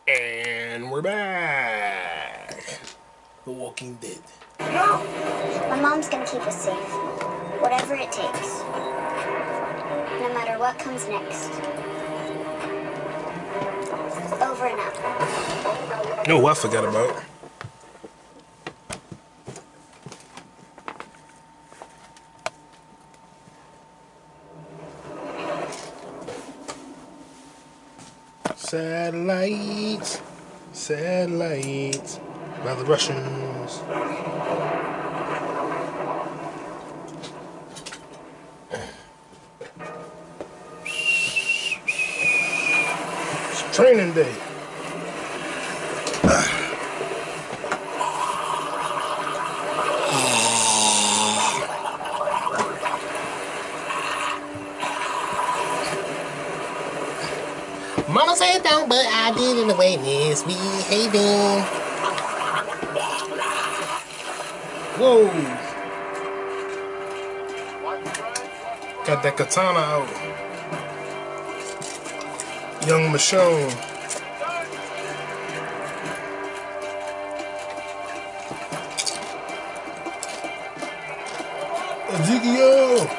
And we're back. The Walking Dead. My mom's gonna keep us safe. Whatever it takes. No matter what comes next. Over and out. Oh, I forgot about. Satellites, satellites, by the Russians. It's training day. Mama said don't, but I did it anyway, misbehaving. Whoa. Got that katana out. Young Michonne. Ezekiel.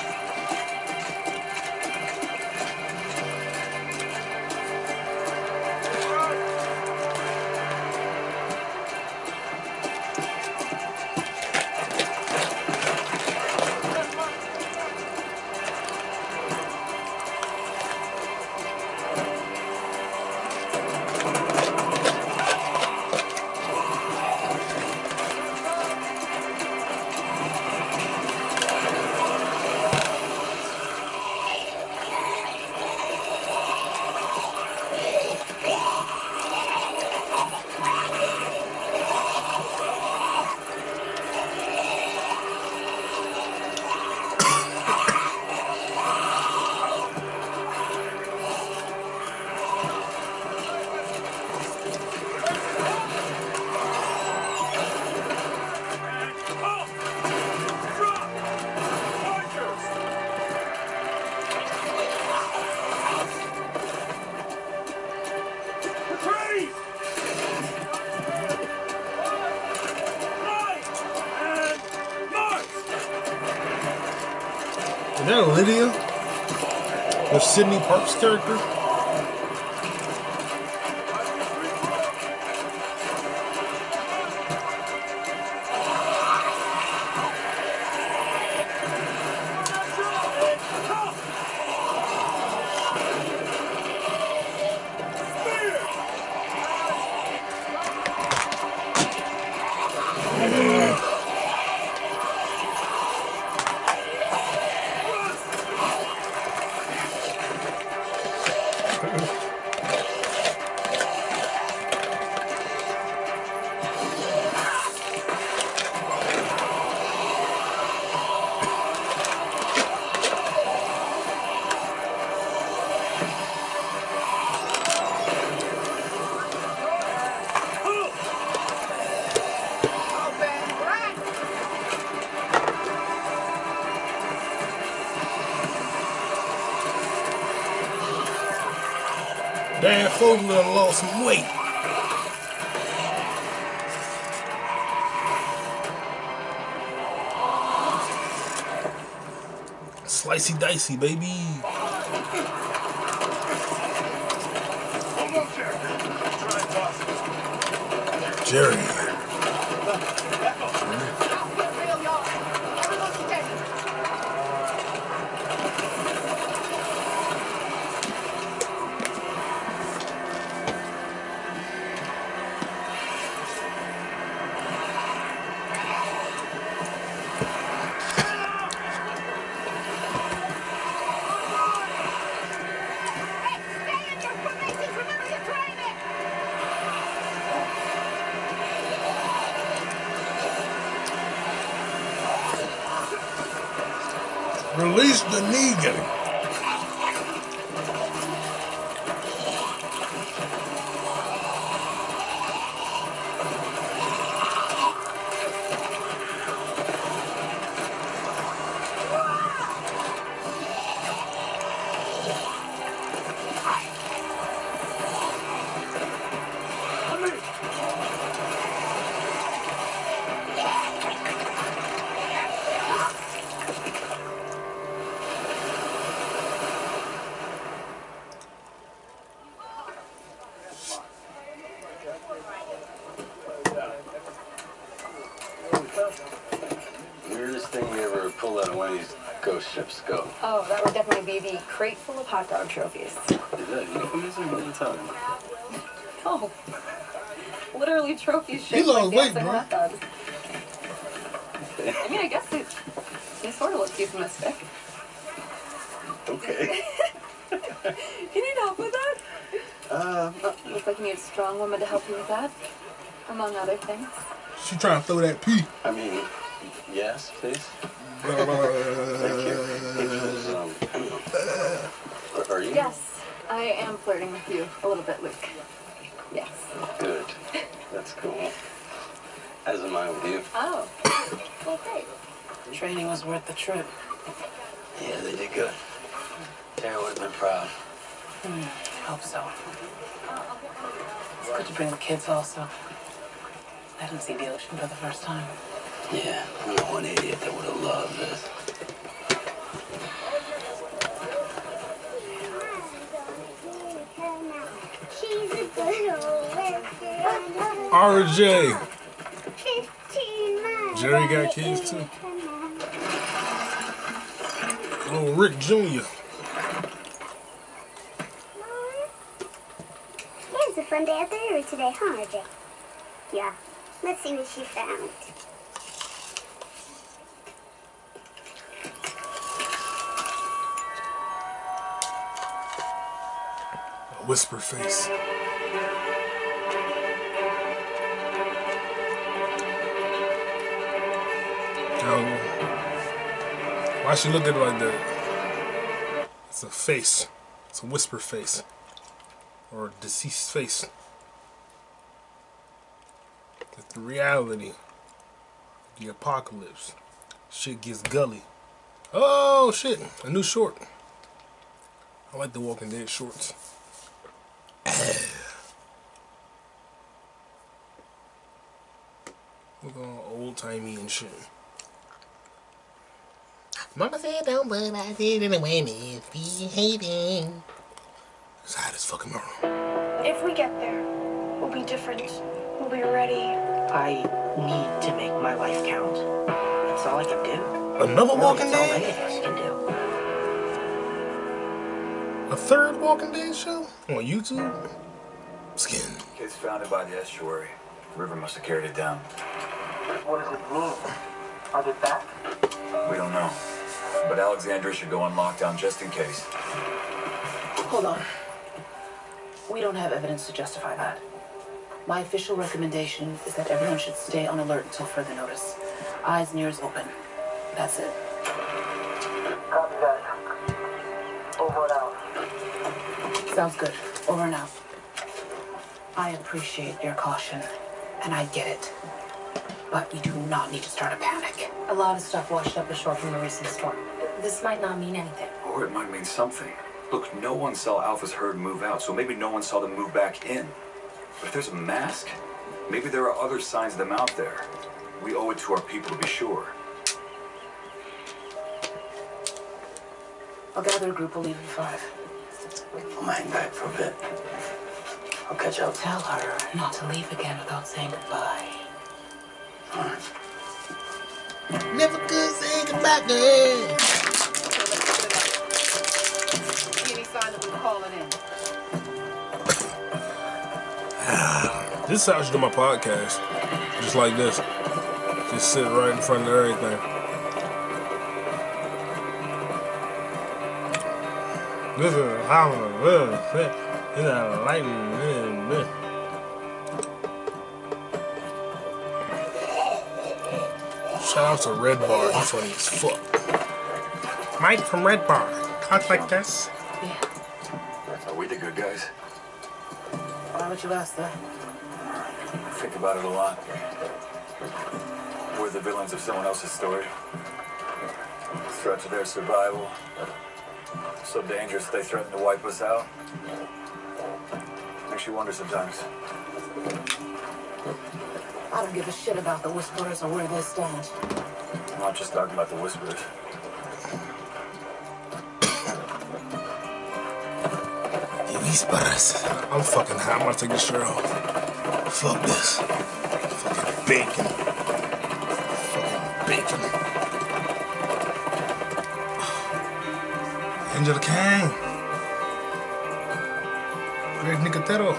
Is that Lydia? With Sidney Park's character? Dan Fogler done lost some weight. Slicey dicey, baby. Jerry. Release the Negan. one of these ghost ships go? Oh, that would definitely be the crate full of hot dog trophies. Is that euphemism? What are you talking about? Oh, literally trophies He shaped lost like weight, dancing bro. hot dogs. I mean, I guess they sort of look euphemistic. Okay. You need help with that? Looks like you need a strong woman to help you with that, among other things. She trying to throw that pee. I mean, yes, please. Thank you. Are you? Yes, I am flirting with you a little bit, Luke. Yes. Good. That's cool. As am I with you. Oh, well, great. Training was worth the trip. Yeah, they did good. Tara would have been proud. Hope so. It's good to bring the kids also. Let them see the ocean for the first time. Yeah, I know one idiot that would have loved this. RJ. Jerry got kids too. Oh, Rick Jr. It's a fun day at the river today, huh, RJ? Yeah. Let's see what she found. A whisper face. Why she look at it like that? It's a face. It's a whisper face. Or a deceased face. It's the reality. The apocalypse. Shit gets gully. Oh shit! A new short. I like the Walking Dead shorts. Look all old timey and shit. Mama said don't, but I did it anyway. Misbehaving. It's hot as fucking normal. If we get there, we'll be different. We'll be ready. I need to make my life count. That's all I can do. Another Walking That's all any Dead? of us can do. A third Walking Dead show? On YouTube? Skin. Kids founded by the estuary. The river must have carried it down. What does it mean? Are they back? We don't know. But Alexandria should go on lockdown just in case. Hold on. We don't have evidence to justify that. My official recommendation is that everyone should stay on alert until further notice. Eyes and ears open. That's it. Copy that. Over and out. Sounds good. Over and out. I appreciate your caution, and I get it. But we do not need to start a panic. A lot of stuff washed up ashore from the recent storm. This might not mean anything. Or it might mean something. Look, no one saw Alpha's herd move out, so maybe no one saw them move back in. But if there's a mask, maybe there are other signs of them out there. We owe it to our people to be sure. I'll gather a group. We'll leave in 5. I'm hang back for a bit. I'll catch up. Tell her not to leave again without saying goodbye. Alright. Never could say goodbye, girl. Any sign that we're calling in? This is how I should do my podcast. Just like this. Just sit right in front of everything. This is how I live. This is lightning. Shout out to Red Bar. He's funny as fuck. Mike from Red Bar. Talk like this. Yeah. Are we the good guys? Why would you ask that? I think about it a lot. We're the villains of someone else's story. Threat to their survival. So dangerous they threaten to wipe us out. Makes you wonder sometimes. I don't give a shit about the Whisperers or where they stand. I'm not just talking about the Whisperers. The Whisperers. I'm fucking hot. I'm gonna take this shirt off. Fuck this. Fucking bacon. Fucking bacon. Revenge of the King. Greg Nicotero.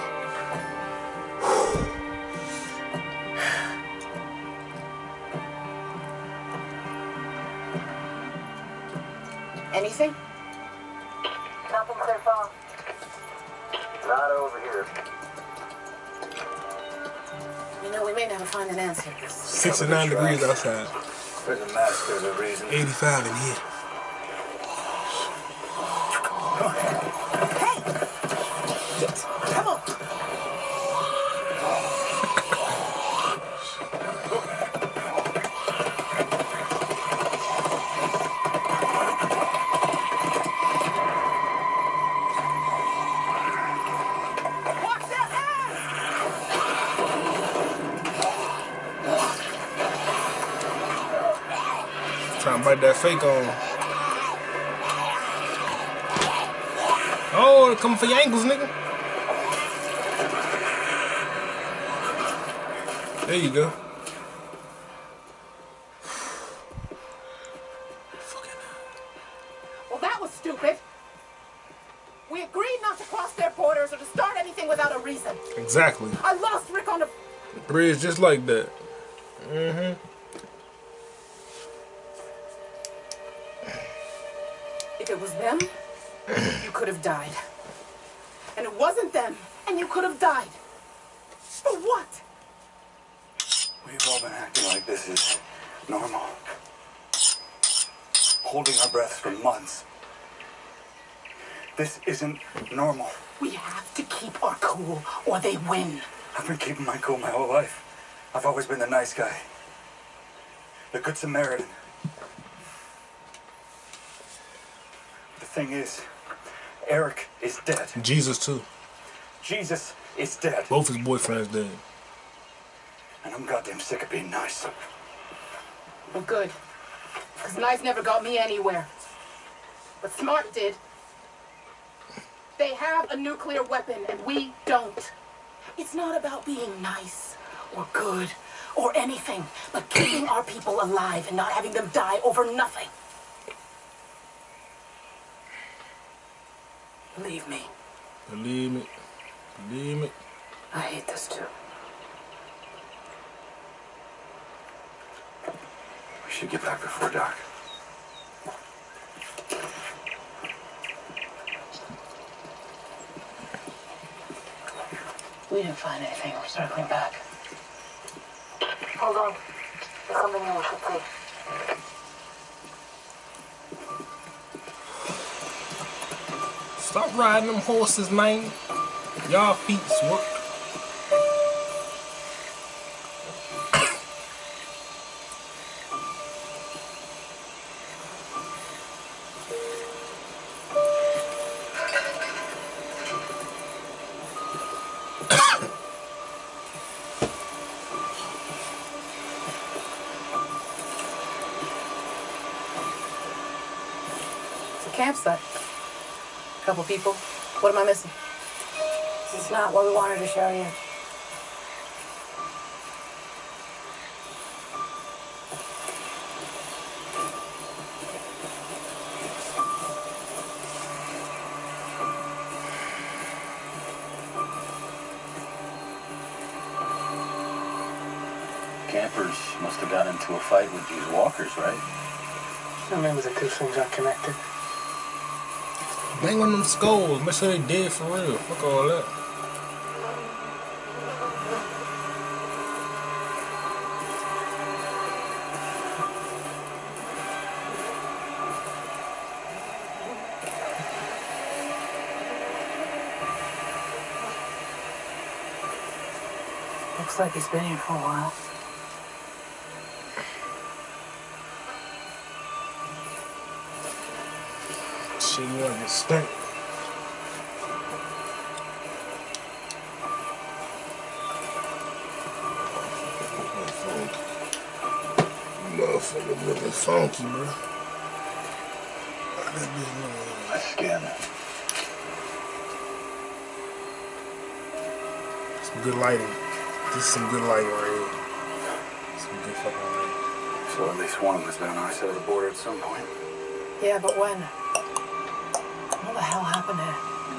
Anything? Nothing clear phone. Not over here. You know, we may never find an answer. 69 degrees outside. There's a mask, there's a reason. 85 in here. Hey! Come on! Watch that hand! Trying to bite that fake on. Oh, they're coming for your ankles, nigga. There you go. Well, that was stupid. We agreed not to cross their borders or to start anything without a reason. Exactly. I lost Rick on a... Bridge just like that. If it was them, you could have died. And it wasn't them, and you could have died. For what? We've all been acting like this is normal. Holding our breaths for months. This isn't normal. We have to keep our cool, or they win. I've been keeping my cool my whole life. I've always been the nice guy. The good Samaritan. The thing is, Eric is dead. Jesus too. Jesus is dead. Both his boyfriends dead. And I'm goddamn sick of being nice. Well, good. Because nice never got me anywhere. But smart did. They have a nuclear weapon, and we don't. It's not about being nice or good or anything, but keeping our people alive and not having them die over nothing. Believe me. Believe me. Believe me. I hate this too. We should get back before dark. We didn't find anything. We're circling back. Hold on. There's something new we should see. Stop riding them horses, man. Y'all feet work. It's a campsite. Couple people. What am I missing? It's not what we wanted to show you. Campers must have gotten into a fight with these walkers, right? So maybe the two things are connected. Bang on them skulls. Make sure they dead for real. Fuck all that. Looks like he's been here for a while. Shit, you wanna get stank. Motherfucker looking funky, bro. That bitch looking My skin. some good lighting. This is some good lighting right here. Some good fucking lighting. So at least one of them has been on our side of the border at some point. Yeah, but when? happened there?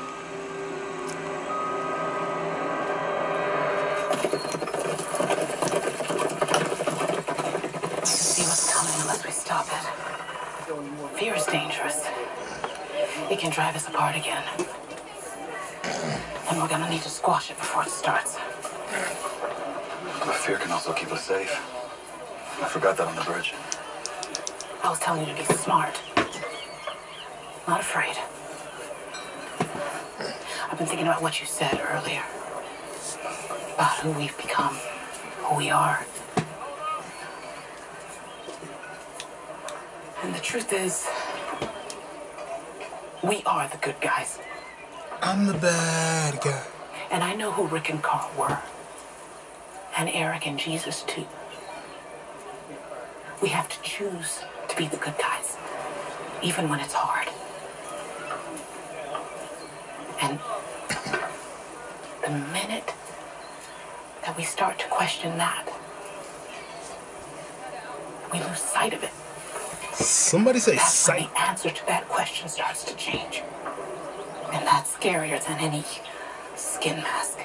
See what's coming unless we stop it. Fear is dangerous. It can drive us apart again. And we're gonna need to squash it before it starts. But fear can also keep us safe. I forgot that on the bridge. I was telling you to be smart. Not afraid. I've been thinking about what you said earlier. About who we've become, who we are. And the truth is, we are the good guys. I'm the bad guy. And I know who Rick and Carl were. And Eric and Jesus, too. We have to choose to be the good guys, even when it's hard. And the minute that we start to question that, we lose sight of it. Somebody say That's when sight. the answer to that question starts to change. And that's scarier than any skin mask.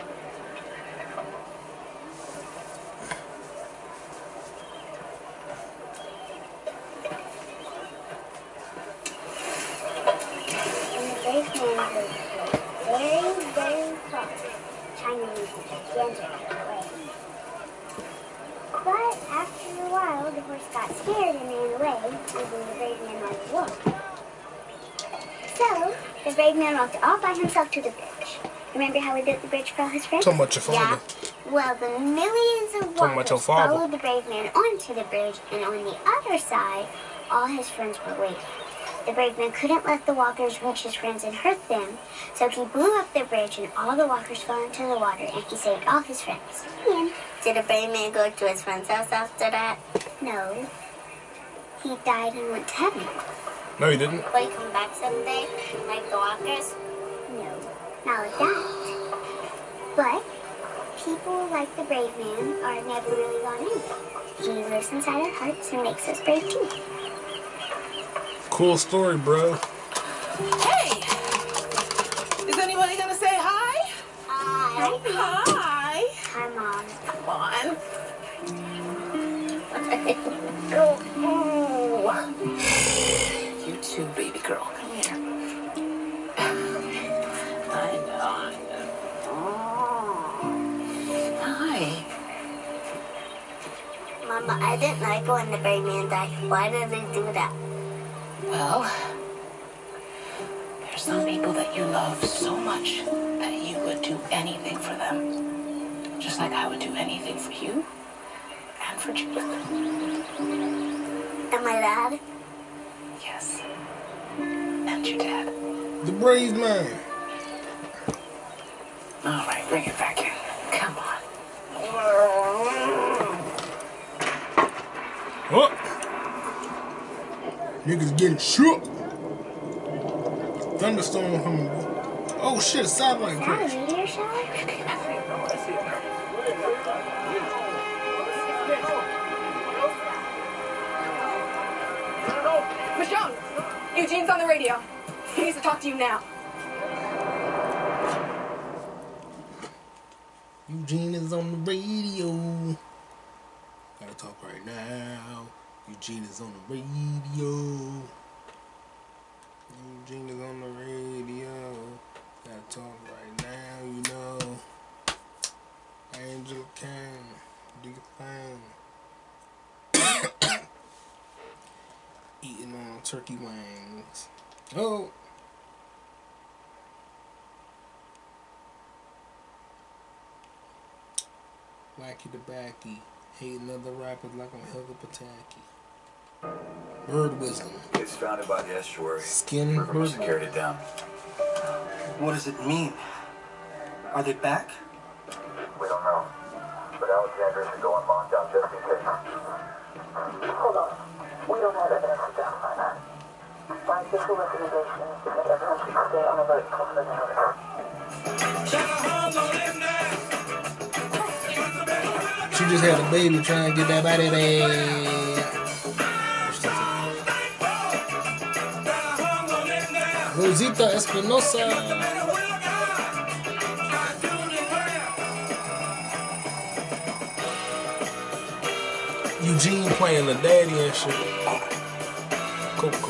And the brave man heard very, very close, China moved gigantic away. But after a while, the horse got scared and ran away, leaving the brave man on the walk. So, the brave man walked all by himself to the bridge. Remember how we built the bridge for all his friends? Talking about your father. Yeah. Well, the millions of Talking about your walkers father. followed the brave man onto the bridge, and on the other side, all his friends were waiting. The brave man couldn't let the walkers reach his friends and hurt them, so he blew up the bridge, and all the walkers fell into the water, and he saved all his friends. And did the brave man go to his friend's house after that? No. He died and went to heaven. No, he didn't. Will he come back someday, like the walkers? No, not like that. But people like the brave man are never really gone in. He lives inside our hearts and makes us brave too. Cool story, bro. Hey! Is anybody gonna say hi? Hi. Hi! Hi, Mom. Come on. You too, baby girl. Come here. I know. Hi. Mama, I didn't like when the brave man died. Why did they do that? Well, there's some people that you love so much that you would do anything for them. Just like I would do anything for you and for Judith. And my dad? Yes. And your dad. The brave man. All right, bring it back in. Come on. Oh. Niggas getting shook. Thunderstorm coming. Oh shit, a satellite Is that crash. a meteor shower? Michonne, Eugene's on the radio. He needs to talk to you now. Eugene is on the radio. Gotta talk right now. Eugene is on the radio. Eugene is on the radio. Gotta talk right now, you know. Angel can do your thing. Eating on turkey wings. Oh. Wacky the backy. Hating other rappers like I'm Helga Pataki. Bird wisdom. It's founded by the estuary. Skin River must have bird. carried it down. What does it mean? Are they back? We don't know. But Alexander should go on lockdown just in case. Hold on. We don't have evidence to justify that. My official recommendation is that everyone should stay on alert until further notice. She just had a baby trying to get that body there. Rosita Espinosa. Eugene playing the daddy and shit. Coco.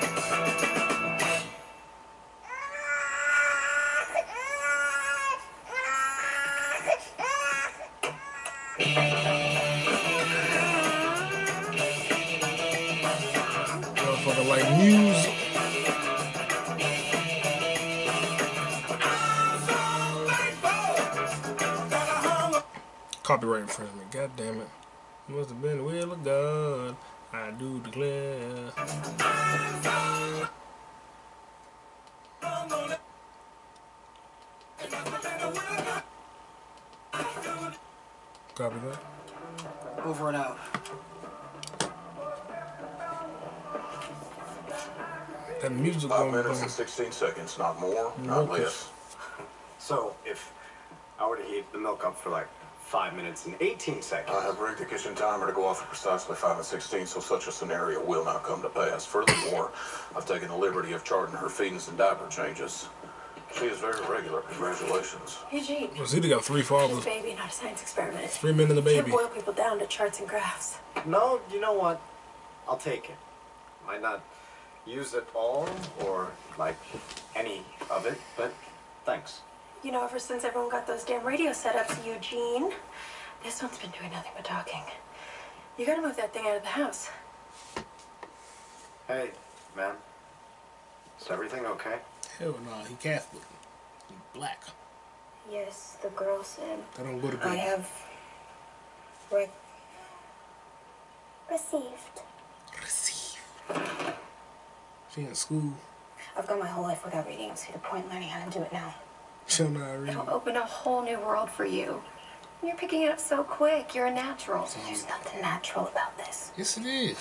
Motherfucker like music. Copyright infringement. God damn it. Must have been the will of God. I do declare. Copy that. Over and out. That music 5 going minutes on. and 16 seconds, not more, not Focus. less. So, if I were to heat the milk up for like 5 minutes and 18 seconds. I have rigged the kitchen timer to go off at precisely 5 and 16, so such a scenario will not come to pass. Furthermore, I've taken the liberty of charting her feedings and diaper changes. She is very regular. Congratulations. Eugene. Rosita got 3 It's fathers. a baby, not a science experiment. 3 men and a You can't baby. boil people down to charts and graphs. No, you know what? I'll take it. Might not use it all or like any of it, but thanks. You know, ever since everyone got those damn radio setups, Eugene, this one's been doing nothing but talking. You gotta move that thing out of the house. Hey, man. Is everything okay? Hell no, he Catholic. He black. Yes, the girl said. They don't go to I bed. have received. Receive. She in school. I've gone my whole life without reading. See the point in learning how to do it now. She don't know how to read. It'll open a whole new world for you. You're picking it up so quick. You're a natural. There's nothing natural about this. Yes, it is.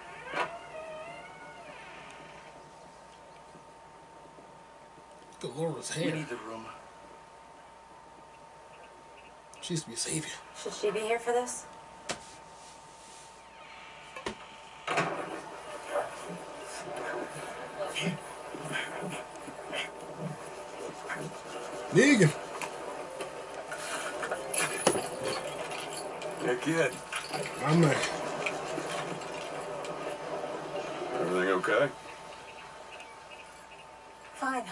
Look at Laura's We hair. need the room. She used to be a savior. Should she be here for this? Negan. Yeah, kid. I'm like, Everything okay? Fine.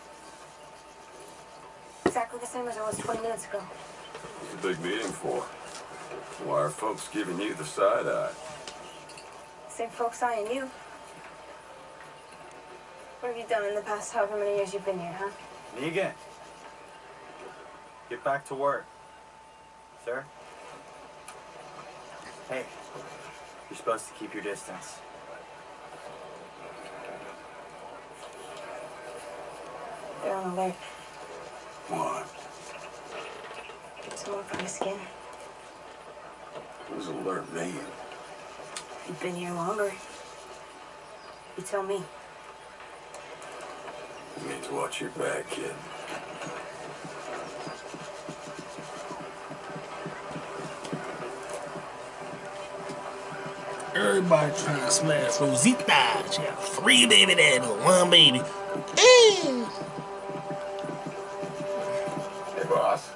Exactly the same as it was 20 minutes ago. What's the big meeting for? Why are folks giving you the side eye? Same folks eyeing you. What have you done in the past however many years you've been here, huh? Negan. Get back to work. Sir? Hey. You're supposed to keep your distance. They're on alert. What? Someone from the skin. What does alert mean? You've been here longer. You tell me. It means watch your back, kid. everybody trying to smash Rosita. She got 3 baby daddies, 1 baby. Hey. Hey, boss.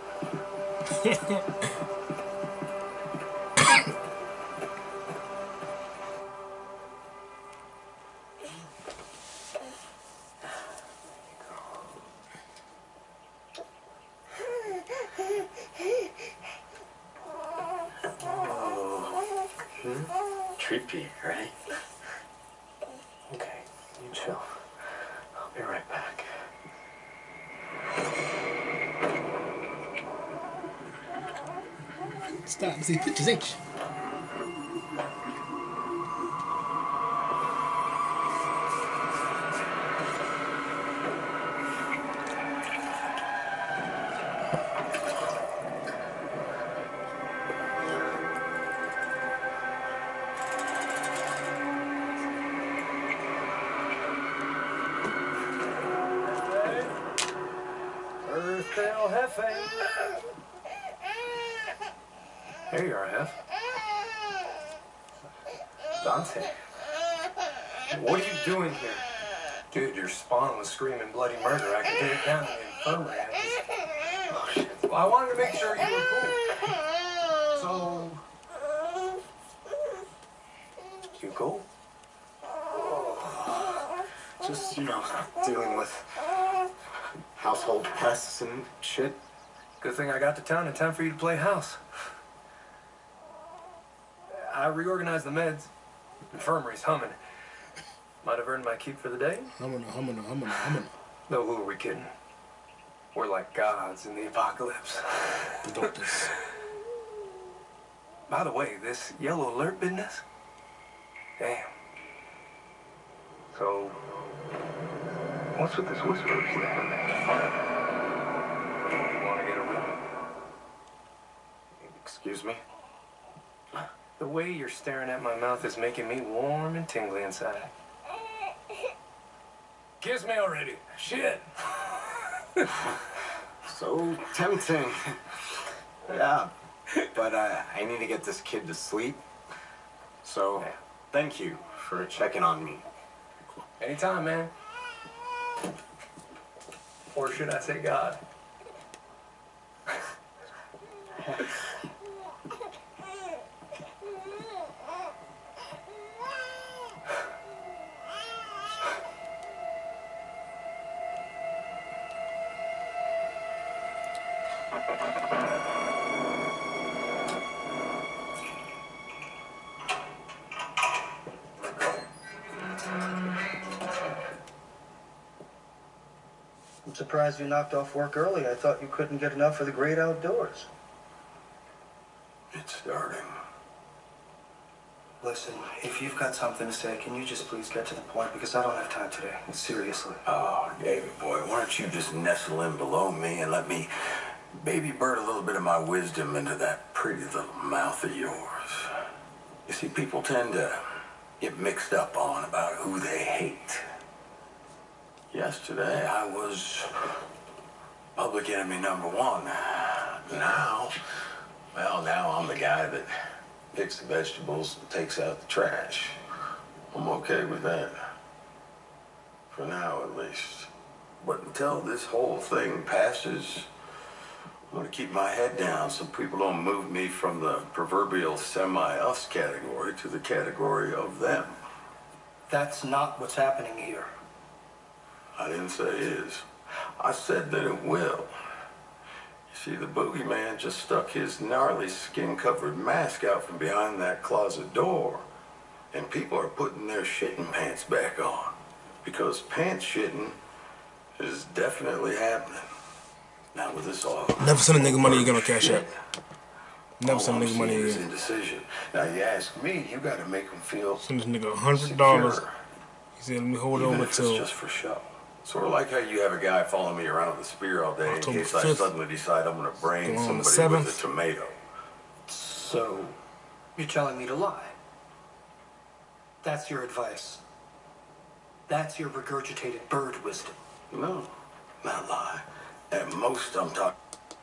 Trippy, right? Okay, you chill. I'll be right back. Stop and see pictures, ain't you? Earthdale Hefe. There you are, Hef. Dante. What are you doing here? Dude, your spawn was screaming bloody murder. I could hear it down in the infirmary. Oh, shit. Well, I wanted to make sure you were cool. So... You cool? Just, you know, dealing with household pests and shit. Good thing I got to town in time for you to play house. I reorganized the meds. Infirmary's humming. Might have earned my keep for the day. Humming. No, who are we kidding? We're like gods in the apocalypse. Doctors. By the way, this yellow alert business? Damn. So, what's with this whisper thing? You want to get a room? Excuse me? The way you're staring at my mouth is making me warm and tingly inside. Kiss me already. Shit. So tempting. Yeah, but I need to get this kid to sleep. So, thank you for checking on me. Anytime, man. Or should I say God? I'm surprised you knocked off work early. I thought you couldn't get enough of the great outdoors. It's starting. Listen, if you've got something to say, can you just please get to the point? Because I don't have time today. Seriously. Oh, David boy, why don't you just nestle in below me and let me baby bird a little bit of my wisdom into that pretty little mouth of yours. You see, people tend to get mixed up on about who they hate. Yesterday, I was public enemy number one. Now I'm the guy that picks the vegetables and takes out the trash. I'm okay with that. For now, at least. But until this whole thing passes, I'm gonna keep my head down so people don't move me from the proverbial semi-us category to the category of them. That's not what's happening here. I didn't say is. I said that it will. You see, the boogeyman just stuck his gnarly skin-covered mask out from behind that closet door, and people are putting their shitting pants back on, because pants shitting is definitely happening. Now with this all... Never send a nigga money you gonna cash out. Never send a nigga money is again. indecision. Now you ask me, you gotta make him feel Send this nigga $100. secure, He said, let me hold even over if it's till just for show. Sort of like how you have a guy following me around with a spear all day in October case I 5th. suddenly decide I'm gonna brain On the somebody with 7th. a tomato. So, you're telling me to lie? That's your advice? That's your regurgitated bird wisdom? No, not lie. At most, I'm talking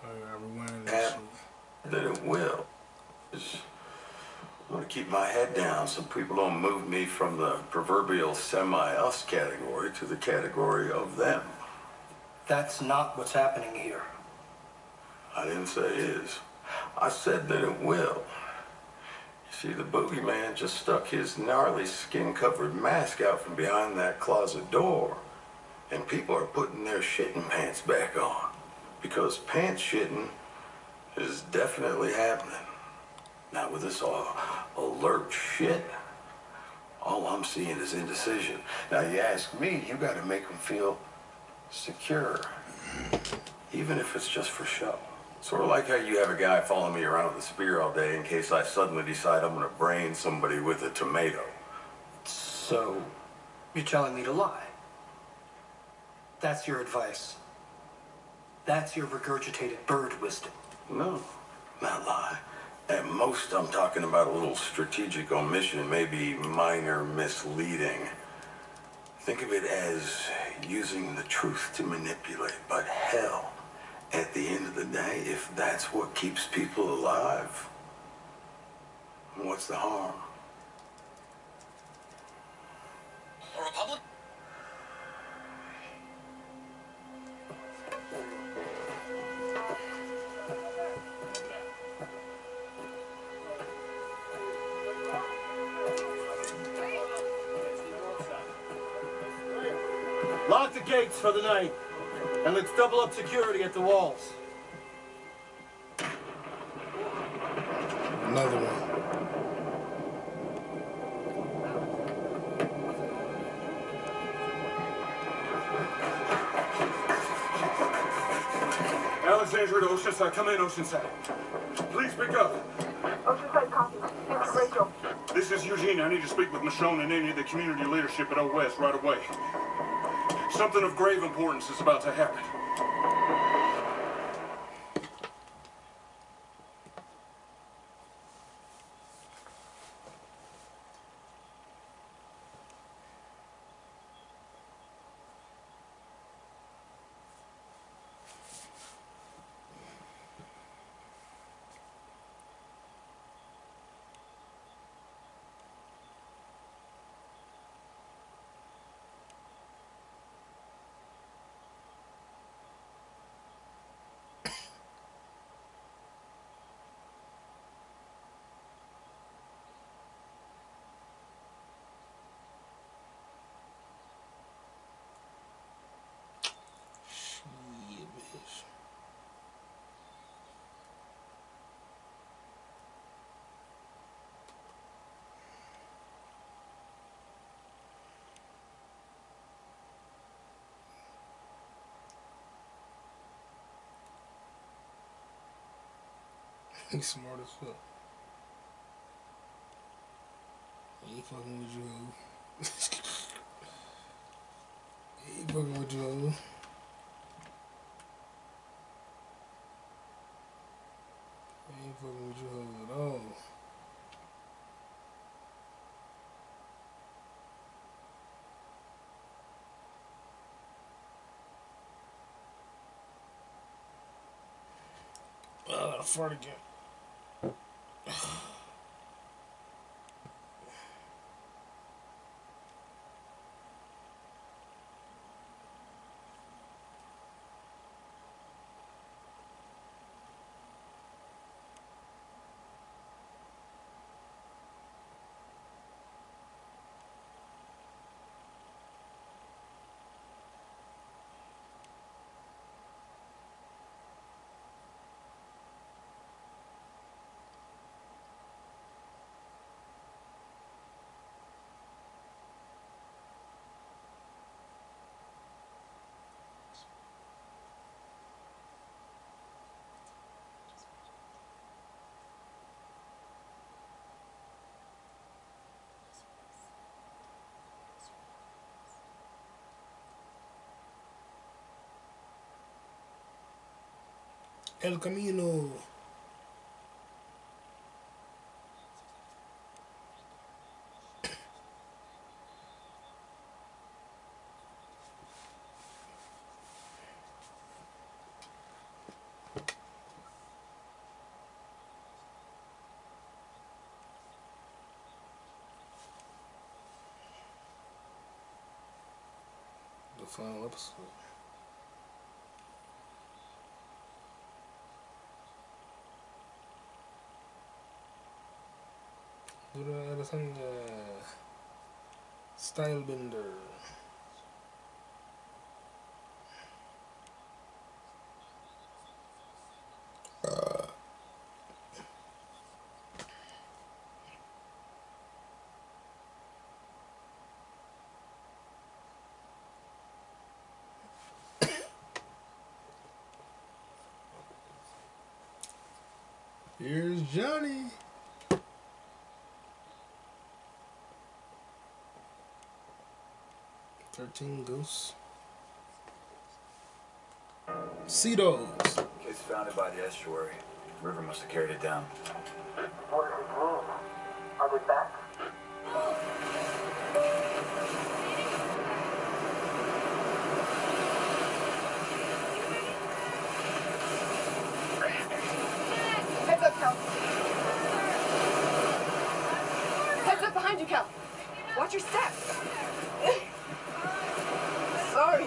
that it will. I'm gonna keep my head down so people don't move me from the proverbial semi-us category to the category of them. That's not what's happening here. I didn't say is. I said that it will. You see, the boogeyman just stuck his gnarly skin-covered mask out from behind that closet door, and people are putting their shitting pants back on, because pants shitting is definitely happening. Now with this all alert shit, all I'm seeing is indecision. Now you ask me, you gotta make them feel secure, even if it's just for show. Sort of like how you have a guy following me around with a spear all day in case I suddenly decide I'm gonna brain somebody with a tomato. So, you're telling me to lie? That's your advice? That's your regurgitated bird wisdom? No, not lie. At most, I'm talking about a little strategic omission, maybe minor misleading. Think of it as using the truth to manipulate. But hell, at the end of the day, if that's what keeps people alive, what's the harm? A Republic? Shut the gates for the night. And let's double up security at the walls. Another one. Alexandria to Oceanside. Come in, Oceanside. Please pick up. Oceanside copy. This is Rachel. This is Eugene. I need to speak with Michonne and any of the community leadership at O West right away. Something of grave importance is about to happen. He's smart as fuck. He ain't fucking with you, ho. He ain't fucking with you, ho. He ain't fucking with you, ho, at all. Oh, I gotta fart again. El Camino. The final episode. Dura Alessandra. Stylebender. Here's Johnny. "13 Ghosts." Cedos. Kid's found it by the estuary. River must have carried it down. What does it mean? Are they back? Heads up, Cal. Heads up behind you, Cal. Watch your step. Sorry.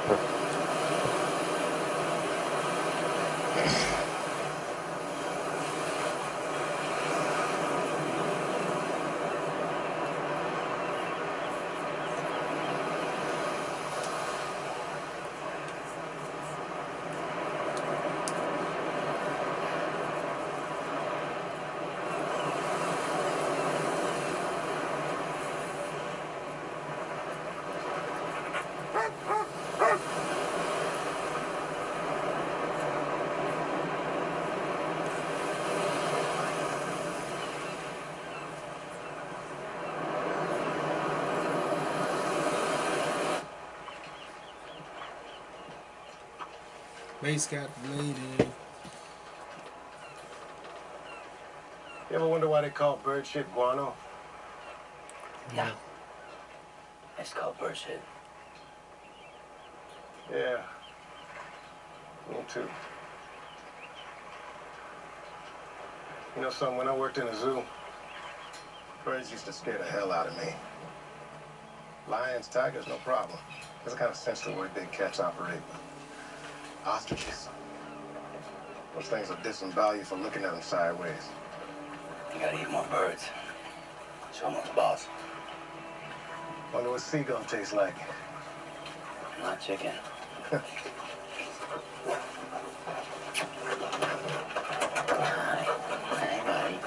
Base got bladed. You ever wonder why they call bird shit guano? Yeah. It's called bird shit. Yeah. Me too. You know something, when I worked in a zoo, birds used to scare the hell out of me. Lions, tigers, no problem. That's the kind of sensitive way big cats operate. Ostriches. Those things are distant value for looking at them sideways. You gotta eat more birds. Show 'em what's boss. Wonder what seagull tastes like. Not chicken. Hey, buddy.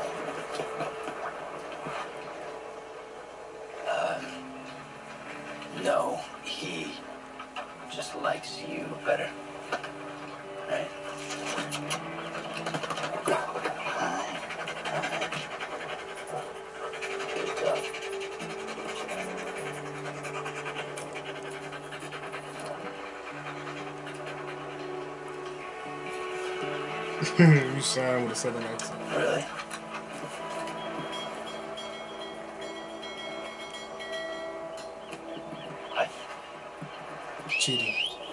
No, he just likes you better. Right? Good stuff. You sound with a southern accent. Really? Hi. Cheating.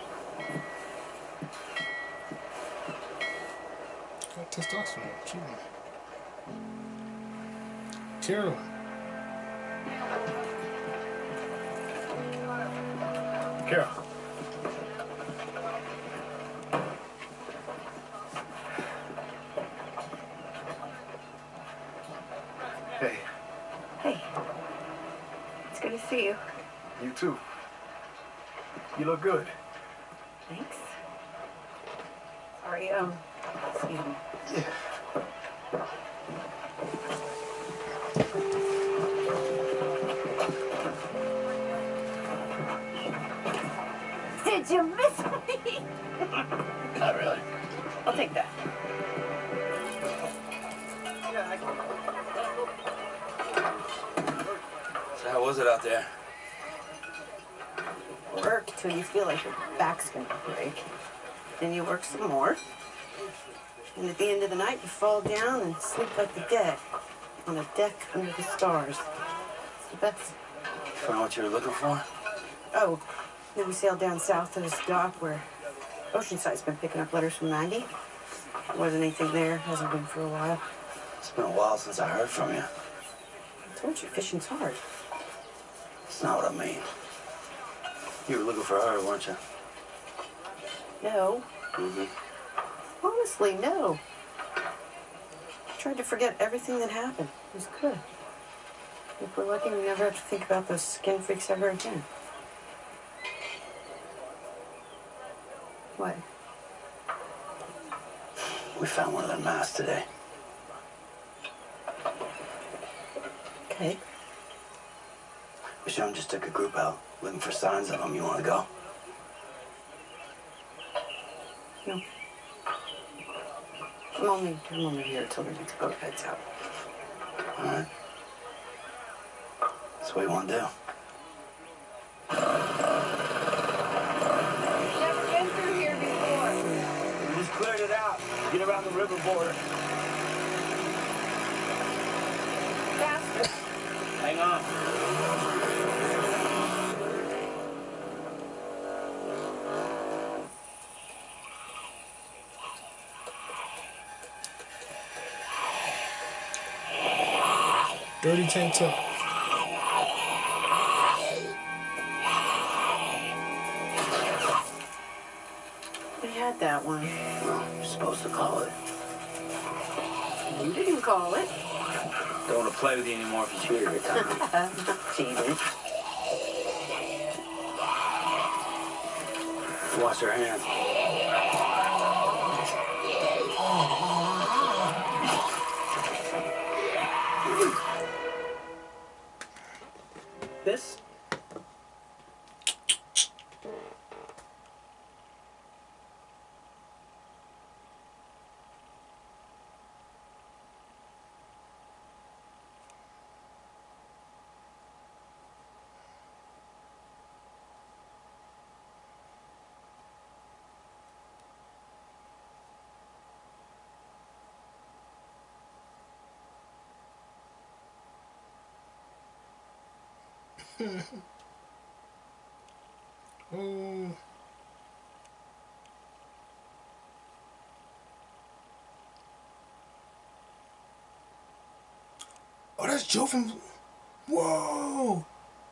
Got testosterone. Cheating. Terrible. Carol. Hey. Hey. It's good to see you. You too. You look good. Thanks. Sorry, excuse me. Yeah. Did you miss me? Not really. I'll take that. So how was it out there? Work till you feel like your back's gonna break. Then you work some more. And at the end of the night, you fall down and sleep like the dead. On a deck under the stars. It's the best. Found what you were looking for? Oh, then we sailed down south to this dock where Oceanside's been picking up letters from 90. There wasn't anything there. Hasn't been for a while. It's been a while since I heard from you. I told you, fishing's hard. That's not what I mean. You were looking for her, weren't you? No. Mm-hmm. Honestly, no. I tried to forget everything that happened. It was good. If we're lucky, we never have to think about those skin freaks ever again. What? We found one of their masks today. Okay. Michonne just took a group out looking for signs of them. You want to go? No. I'm only here till the next boat heads out. All right. That's what you want to do. Never been through here before. We just cleared it out. Get around the river border. Faster. Hang on. Dirty tank top. had that one. Well, you're supposed to call it. You didn't call it. Don't want to play with you anymore if you hear it. Cheated. Wash your hands. This? Oh. Oh, that's Joe from. Whoa!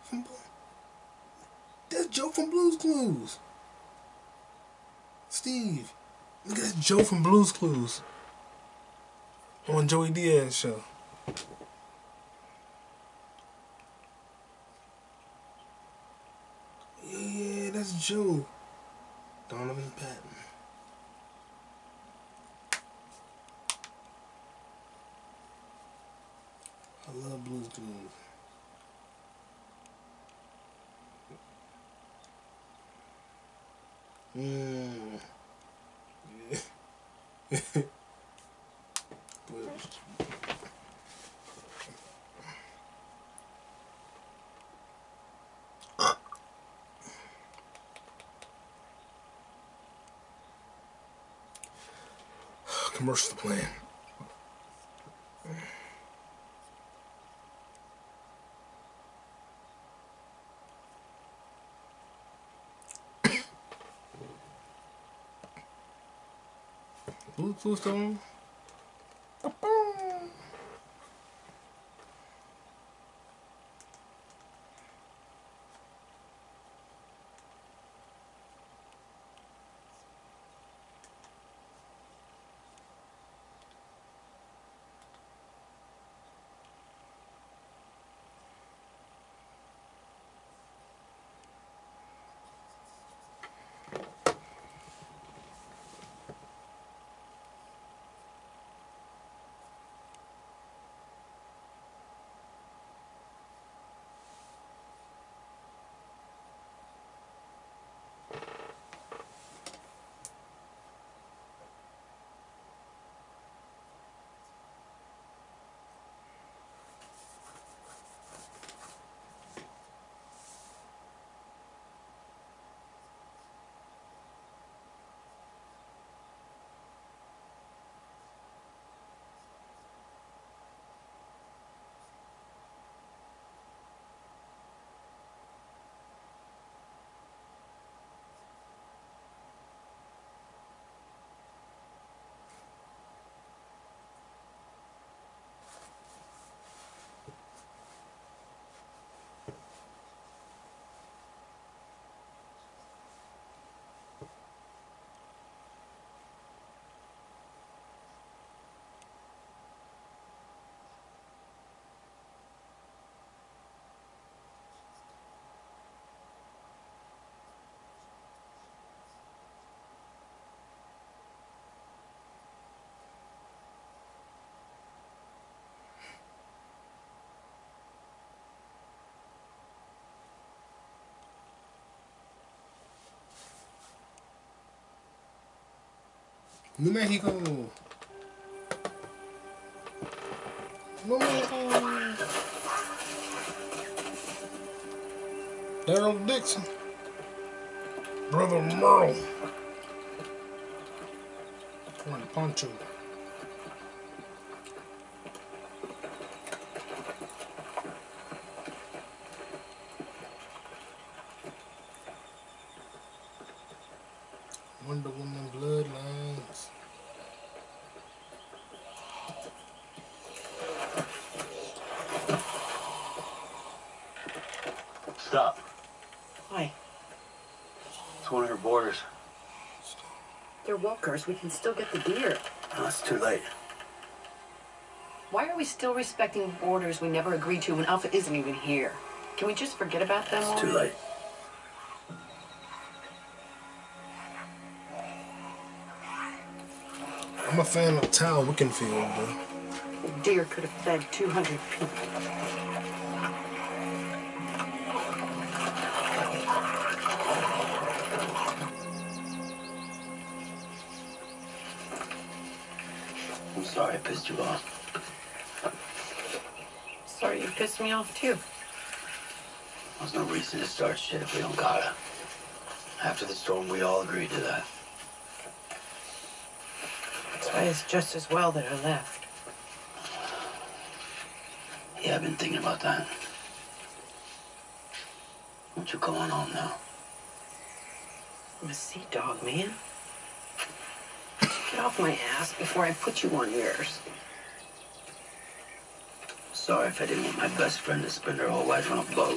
That's Joe from Blue's Clues. Steve, look at that Joe from Blue's Clues on Joey Diaz's show. Yeah, that's Joe. Donovan Patton. I love Blue's Clues. Yeah. Commercial plan. Bluetooth on. New Mexico. New Mexico. Daryl Dixon. Brother Merle. Juan Poncho. Wonder Woman Bloodlines. Stop. Why? It's one of her boarders. They're walkers. We can still get the deer. No, it's too late. Why are we still respecting orders we never agreed to when Alpha isn't even here? Can we just forget about them all? It's too late. I'm a fan of Tal Wickenfield, bro. The deer could have fed 200 people. I'm sorry I pissed you off. Sorry you pissed me off, too. There's no reason to start shit if we don't gotta. After the storm, we all agreed to that. That's why it's just as well that I left. Yeah, I've been thinking about that. Why don't you go on home now? I'm a sea dog, man. Get off my ass before I put you on yours. Sorry if I didn't want my best friend to spend her whole life on a boat.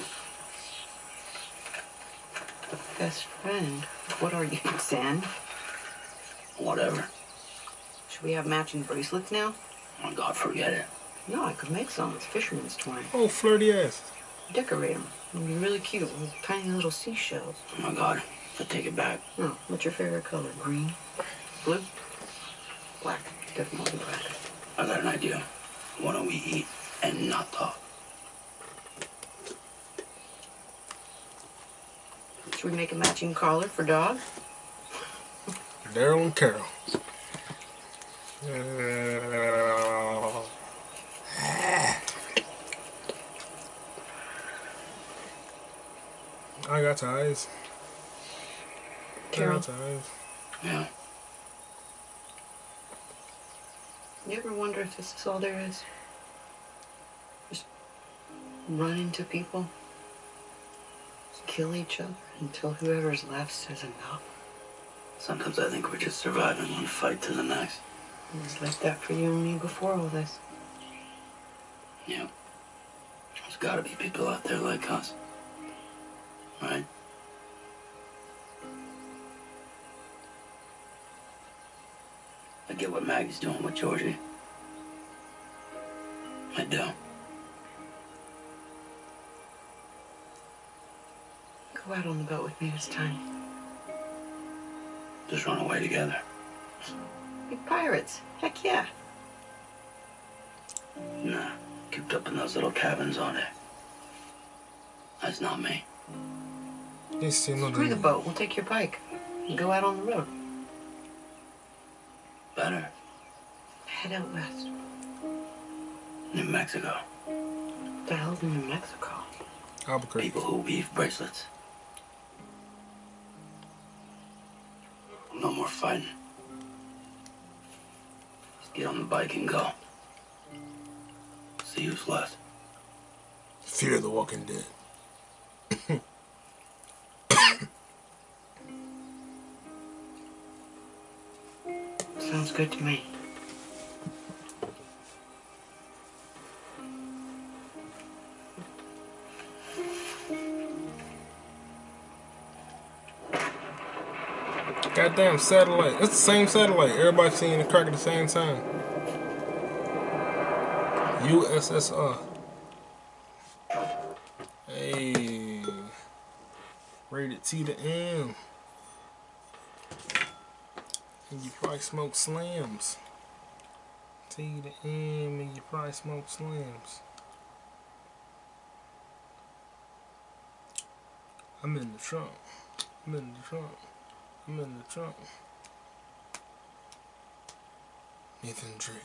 Best friend? What are you, Zen? Whatever. Should we have matching bracelets now? Oh, God, forget it. No, I could make some. It's fisherman's twine. Oh, flirty ass. Decorate them. It'd be really cute with tiny little seashells. Oh, my God. I take it back. Oh, what's your favorite color? Green? Blue? Black. Definitely black. I got an idea. Why don't we eat and not talk? Should we make a matching collar for dog? Daryl and Carol. I got ties. Carol. I got ties. Yeah. You ever wonder if this is all there is? Just run into people? Just kill each other until whoever's left says enough? Sometimes I think we're just surviving one fight to the next. It was like that for you and me before all this. Yeah. There's gotta be people out there like us. Right? I get what Maggie's doing with Georgie. I do. Go out on the boat with me this time. Just run away together. Be pirates. Heck yeah. Nah. Cooped up in those little cabins all day. That's not me. Screw the boat. We'll take your bike and go out on the road. Better. Head out west. New Mexico. What the hell's in New Mexico? Albuquerque. People who weave bracelets. No more fighting. Just get on the bike and go. See who's left. Fear the Walking Dead. Sounds good to me. Goddamn satellite. It's the same satellite. Everybody seeing the crack at the same time. USSR. Hey. Rated T to M. And you probably smoke slams. T to M and you probably smoke slams. I'm in the trunk. I'm in the trunk. I'm in the trunk. Nathan Drake.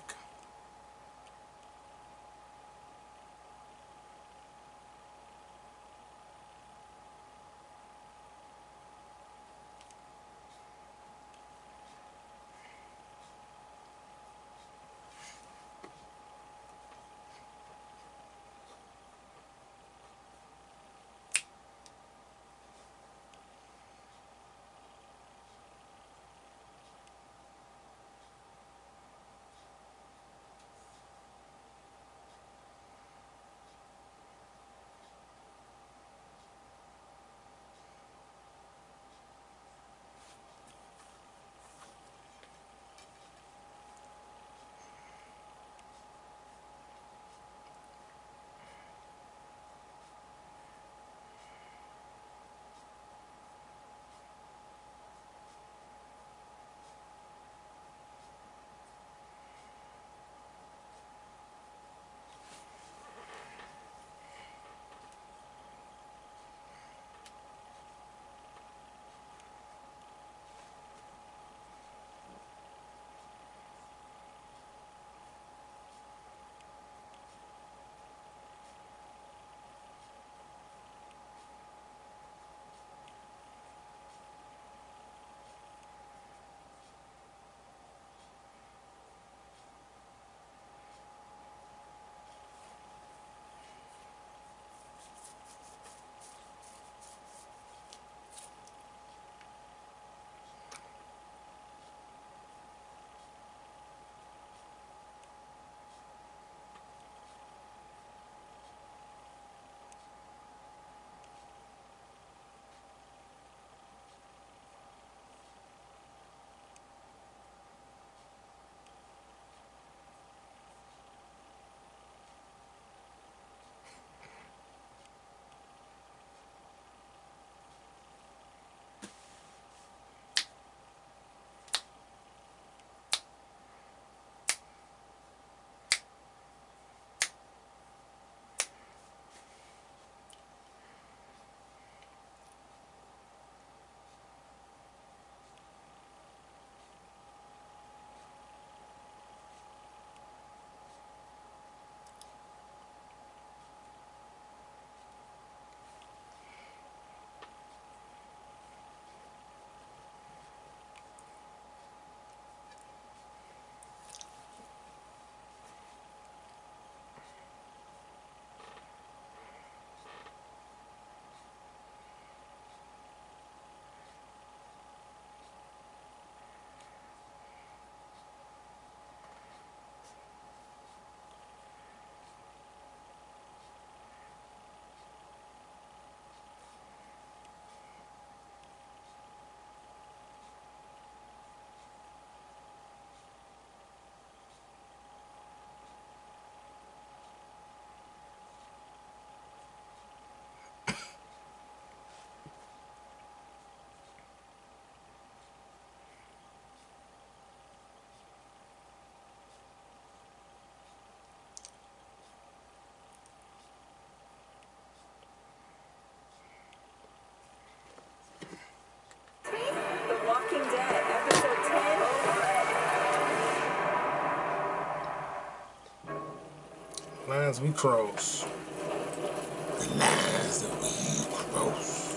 lines we cross. The lines that we cross.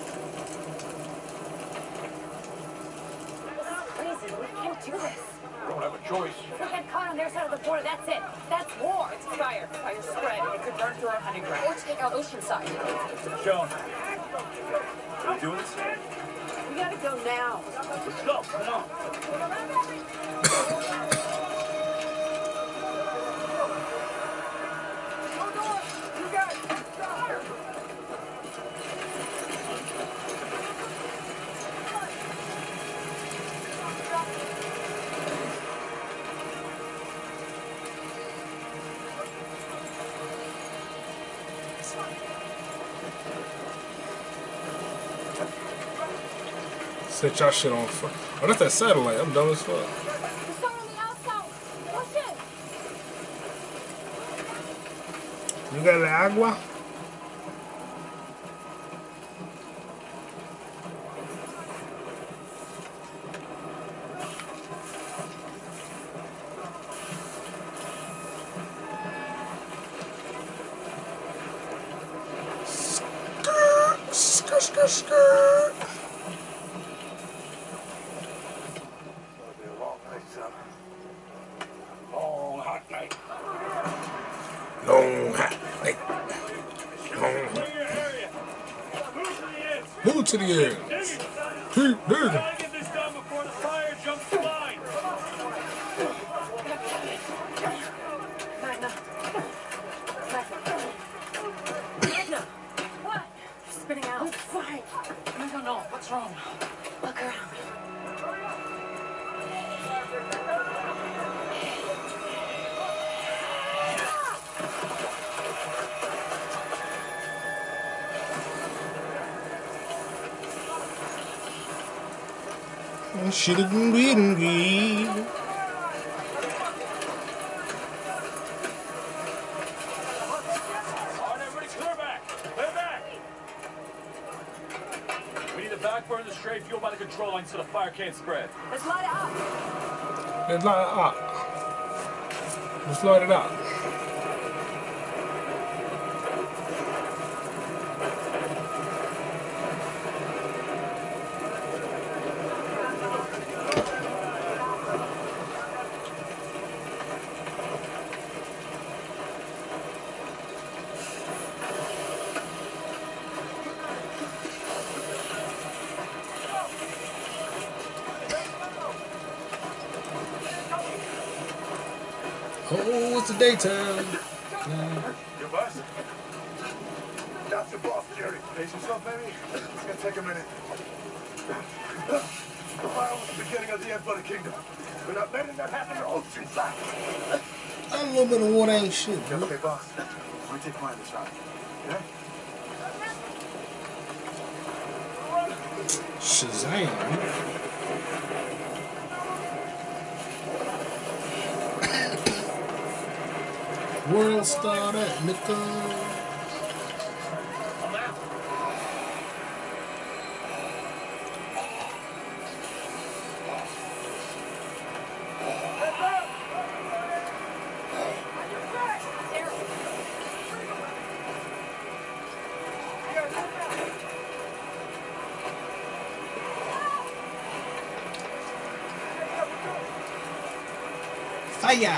Crazy. We can't do this. Don't have a choice. If we get caught on their side of the border, that's it. That's war. It's fire. Fire spread. It could burn through our hunting ground. Or take out Oceanside. Joan, are you doing this? We gotta go now. Let's go. Come on. Set y'all shit on fire. Oh, that's that satellite. I'm dumb as fuck. You got the agua? Skirt. Long, hot night. Long hot night. Move to the edge. Keep digging. Get this done before the fire jumps the line. Magna. What? Spinning out. It's fine. No. What's wrong? Look around. Should have been green. We need to backburn the stray fuel by the control line so the fire can't spread. Let's light it up. Let's light it up. Let's light it up. Oh, it's the daytime. Your boss? That's your boss, Jerry. Pace yourself, baby. It's gonna take a minute. The fire was the beginning of the end for the kingdom. We're not letting that happen to Oceanside. A little bit of water ain't shit, bro. Okay, boss. Let me take mine this round. Okay? Shazam. World star that nigga. Fire!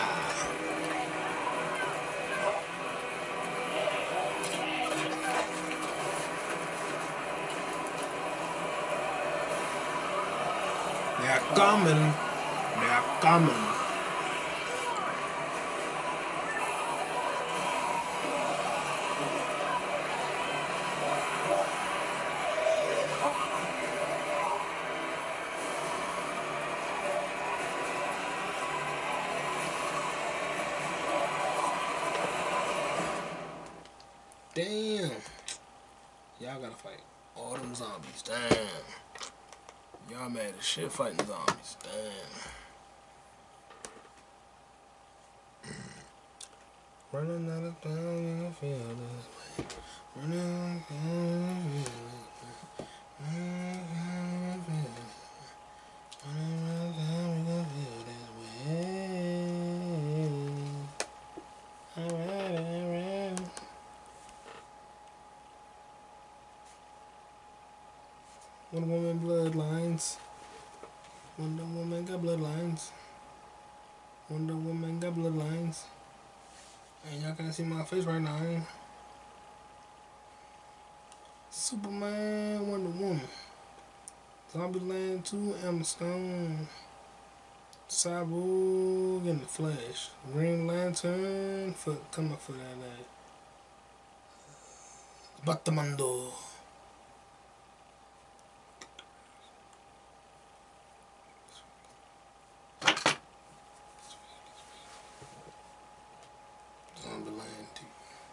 They are coming. They are coming. Damn. Y'all gotta fight all them zombies. Damn. Y'all mad as shit fighting zombies. Damn. Running out of town, you feel this way. Running out of town, you feel this way. Alright. Wonder Woman bloodlines. Wonder Woman got bloodlines. Wonder Woman got bloodlines. And y'all can't see my face right now. Superman, Wonder Woman. Zombieland 2, Emma Stone. Cyborg and the Flash. Green Lantern, coming for that night. Batmando. Zombieland 2.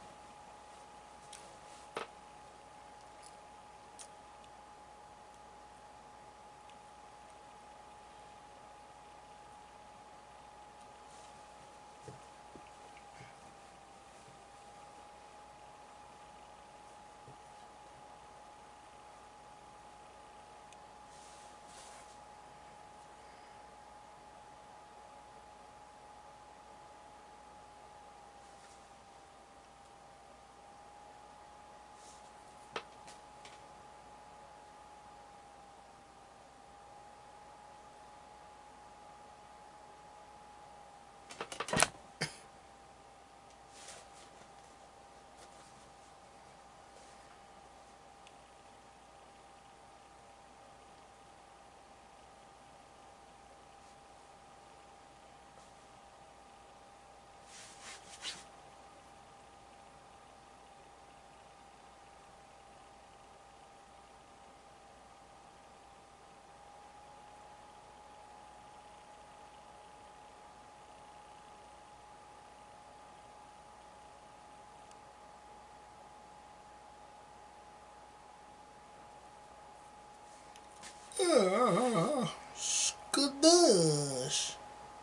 Skadash.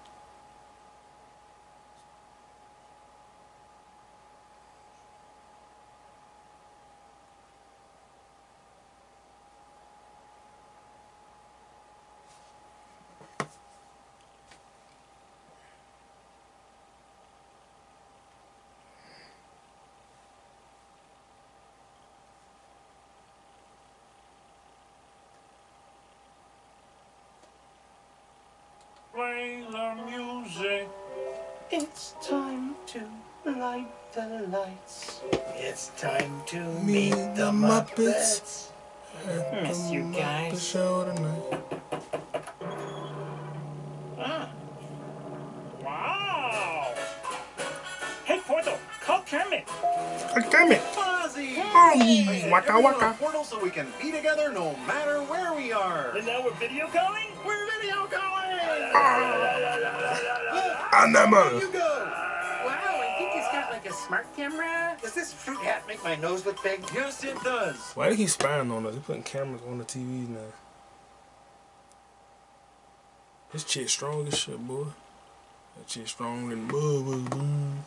Play the music. It's time to light the lights. It's time to Meet the Muppets. Miss you guys. Show tonight. Wow! Hey, Porto, call Kermit. Kermit. Fozzie! Oh, waka waka. Portal so we can be together no matter where we are. And now we're video calling? We're video calling! Animal. You go! Wow, I think he's got like a smart camera. Does this fruit hat make my nose look big? Yes, it does. Why do they keep spying on us? They're putting cameras on the TVs now. This chick strong as shit, boy. That chick strong than bubbles, boy.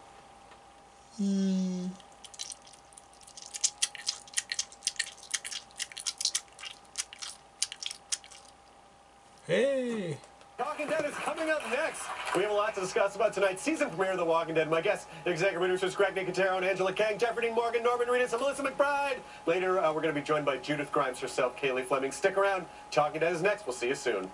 Hey. Walking Dead is coming up next. We have a lot to discuss about tonight's season premiere of The Walking Dead. My guests, executive producers Greg Nicotero and Angela Kang, Jeffrey Dean Morgan, Norman Reedus, and Melissa McBride. Later, we're going to be joined by Judith Grimes herself, Kaylee Fleming. Stick around. Talking Dead is next. We'll see you soon.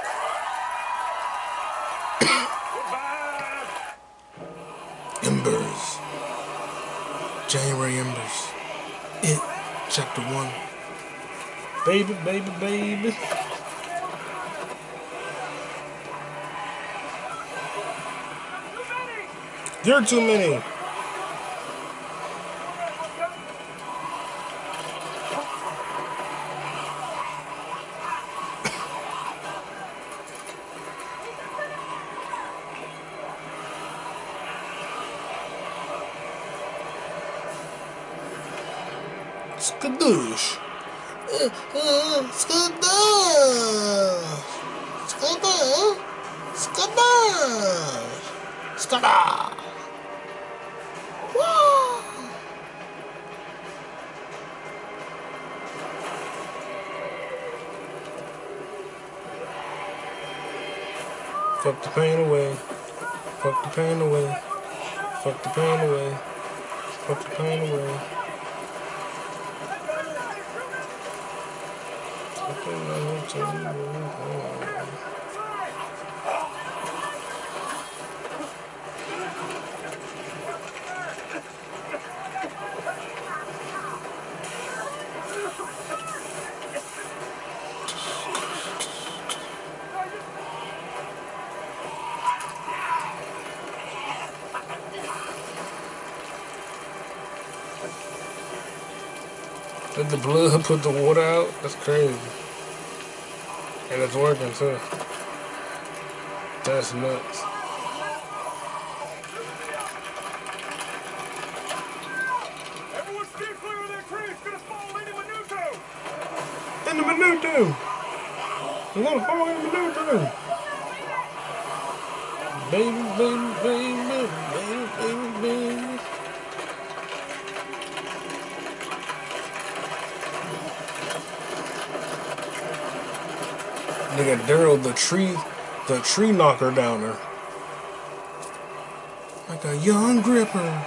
Embers. January Embers. It. Chapter 1. Baby, baby, baby. You're too many. Skadoosh. Skadoosh. Skadoosh. Skadoosh. Skadoosh. Fuck the pain away. Fuck the pain away. Fuck the pain away. Fuck the pain away. Did the blood put the water out? That's crazy. And it's working too. That's nuts. Everyone stay clear of that tree. It's gonna fall into Minuto. In the Minuto. We're gonna fall in the Minuto. Baby, baby, baby, baby, baby, baby. Nigga Daryl, the tree knocker downer. Like a young gripper.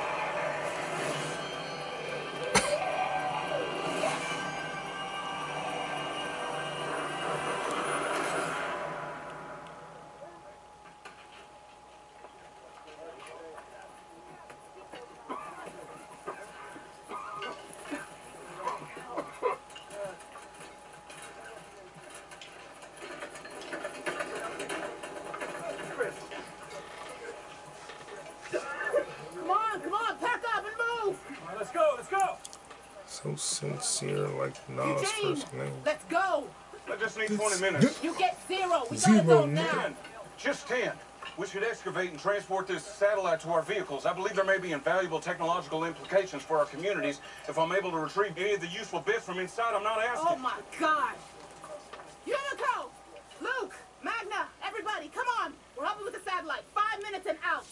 So sincere, like Nas' first name. Let's go. I just need 20 minutes. You get 0. We Zero, gotta go nigga. now. Just 10. We should excavate and transport this satellite to our vehicles. I believe there may be invaluable technological implications for our communities if I'm able to retrieve any of the useful bits from inside. I'm not asking. Oh my God. Unico, Luke, Magna, everybody, come on. We're helping with the satellite. 5 minutes and out.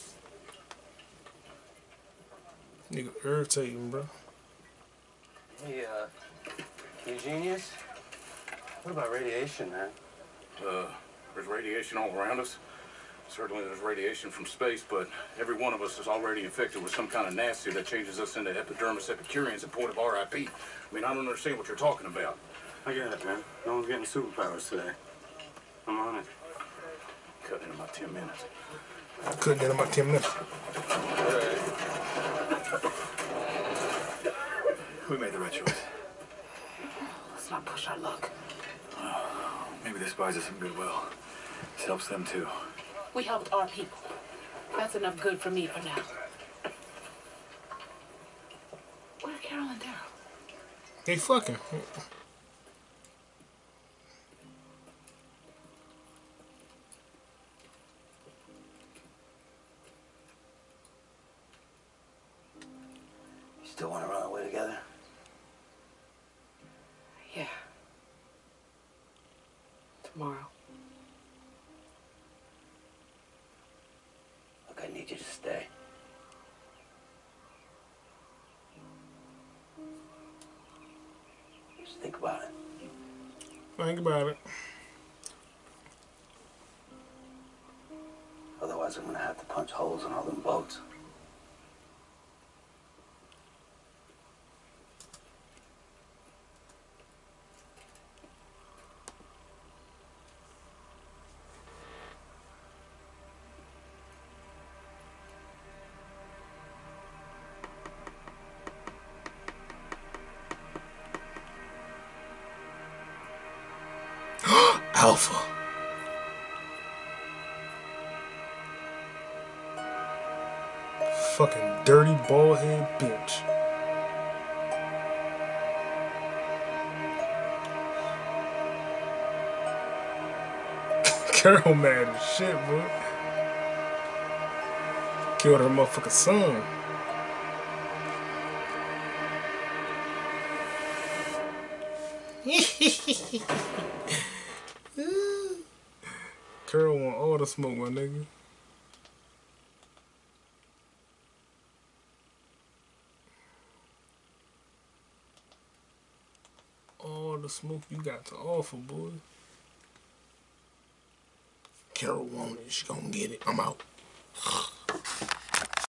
Nigga irritating, bro. Hey, you genius? What about radiation, man? There's radiation all around us. Certainly there's radiation from space, but every one of us is already infected with some kind of nasty that changes us into epidermis epicureans at point of RIP. I mean, I don't understand what you're talking about. I get it, man. No one's getting superpowers today. I'm on it. Cutting into my 10 minutes. Couldn't get in my 10 minutes. We made the right choice. Let's not push our luck. Maybe this buys us some goodwill. This helps them too. We helped our people. That's enough good for me for now. Where are Carol and Daryl? They fucking. You still want to run away together? Yeah. Tomorrow. Look, I need you to stay. Just think about it. Think about it. Otherwise, I'm gonna have to punch holes in all them boats. Alpha. Fucking dirty bald head bitch. Carol mad as shit, bro. Killed her motherfucking son. Carol want all the smoke, my nigga. All the smoke you got to offer, boy. Carol want it. She gonna get it. I'm out.